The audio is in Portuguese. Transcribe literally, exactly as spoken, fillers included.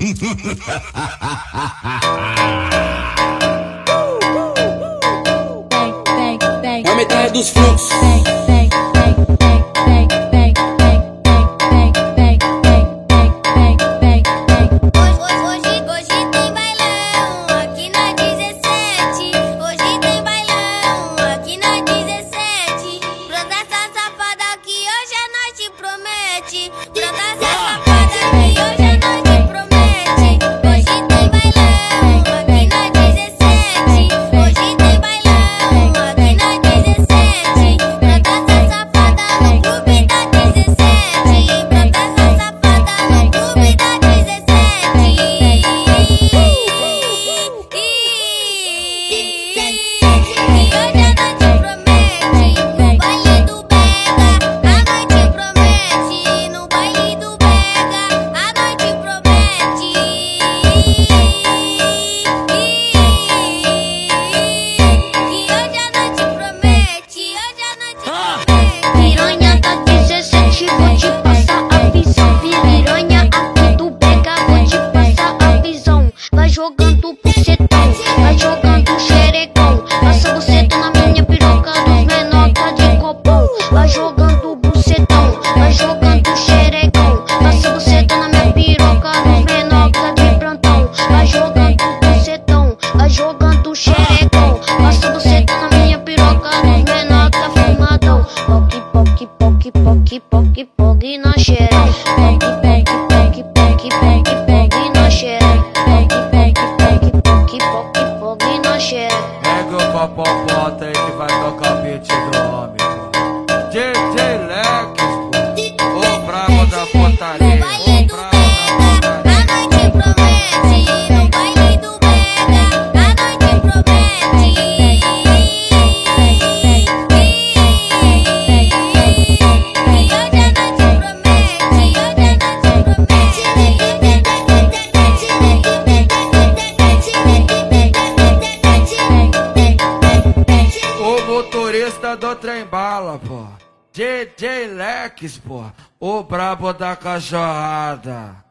A metade dos fluxos. Jogando bucetão, vai jogando xerecão. Passa buceta na minha piroca dos menor tá de copão. Vai jogando bucetão, vai jogando xerecão. Passa buceta na minha piroca dos menor tá de plantão. Vai jogando bucetão, vai jogando xerecão. Passa buceta na minha piroca dos menor tá fumadão. Poque, poque, poque, poque, poque, poque na xereca. Poque, poque, poque, poque, poque na xereca. Pega o popopota aí que vai tocar o beat do homem, pô. D J Lex, pô. O brabo da putaria. O brabo da putaria. A noite promete, no baile do Bega. A noite promete. E hoje a noite promete, hoje a noite O motorista do trem bala, pô. D J Lex, pô. O brabo da cachorrada.